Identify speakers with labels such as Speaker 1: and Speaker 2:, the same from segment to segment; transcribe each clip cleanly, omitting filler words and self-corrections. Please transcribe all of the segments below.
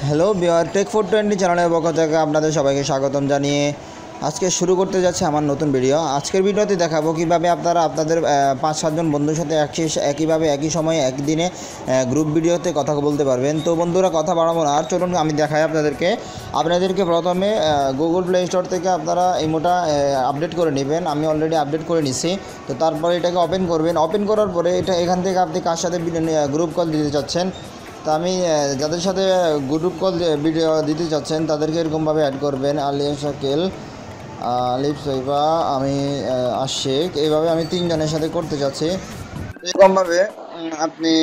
Speaker 1: Hello বিয়ার take 420 চ্যানেলের পক্ষ থেকে আপনাদের সবাইকে স্বাগতম জানিয়ে আজকে শুরু করতে যাচ্ছে আমার নতুন ভিডিও। আজকের ভিডিওতে দেখাবো কিভাবে আপনারা আপনাদের 5-7 জন বন্ধুর সাথে একইভাবে একই সময়ে একদিনে গ্রুপ ভিডিওতে কথা বলতে পারবেন। তো বন্ধুরা কথা বাড়াবো না, আর চলুন আমি দেখাই আপনাদেরকে প্রথমে গুগল প্লে স্টোর থেকে আপনারা ইমোটা আপডেট করে নেবেন। আমি অলরেডি আপডেট করে নিছি। তো তারপরে এটাকে ওপেন করবেন। ওপেন করার পরে এখান থেকে আপনি কার সাথে গ্রুপ কল দিতে চাচ্ছেন, তো আমি যাদের সাথে গ্রুপ কল ভিডিও দিতে চাচ্ছেন তাদেরকে এরকমভাবে অ্যাড করবেন। আলিফ শাকিল, আলিফ সৈবা, আমি আশিক, এইভাবে আমি 3 জনের সাথে করতে চাচ্ছি। এরকমভাবে আপনি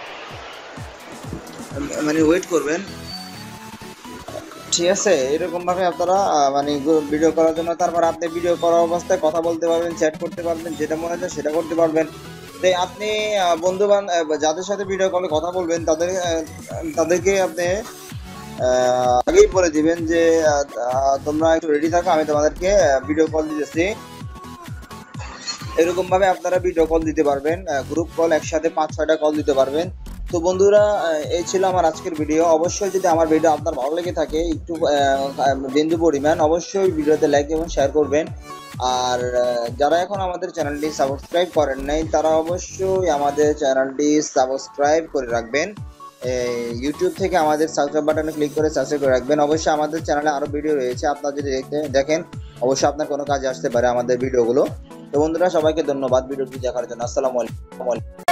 Speaker 1: মানে ওয়েট করবেন, ঠিক আছে? এরকমভাবে আপনারা মানে ভিডিও করার জন্য, তারপর আপনি ভিডিও করা অবস্থায় কথা বলতে পারবেন, চ্যাট করতে পারবেন, যেটা মনে হয় সেটা করতে পারবেন। তাই আপনি বন্ধু বান্ধব যাদের সাথে ভিডিও কলে কথা বলবেন তাদেরকে আপনি আগেই বলে দিবেন যে তোমরা একটু রেডি থাকো, আমি তোমাদেরকে ভিডিও কল দিতেছি। এরকম ভাবে আপনারা ভিডিও কল দিতে পারবেন, গ্রুপ কল একসাথে 5-6টা কল দিতে পারবেন। তো বন্ধুরা, এই ছিল আমার আজকের ভিডিও। অবশ্যই যদি আমার ভিডিও আপনার ভালো লেগে থাকে একটু বিন্দু পরিমাণ, অবশ্যই ভিডিওতে লাইক এবং শেয়ার করবেন। আর যারা এখন আমাদের চ্যানেলটি সাবস্ক্রাইব করেন নাই তারা অবশ্যই আমাদের চ্যানেলটি সাবস্ক্রাইব করে রাখবেন। ইউটিউব থেকে আমাদের সাবস্ক্রাইব বাটনে ক্লিক করে সাবস্ক্রাইব করে রাখবেন। অবশ্যই আমাদের চ্যানেলে আরো ভিডিও রয়েছে, আপনারা যদি দেখেন অবশ্যই আপনার কোনো কাজে আসতে পারে আমাদের ভিডিওগুলো। তো বন্ধুরা, সবাইকে ধন্যবাদ ভিডিওটি দেখার জন্য। আসসালামু আলাইকুম।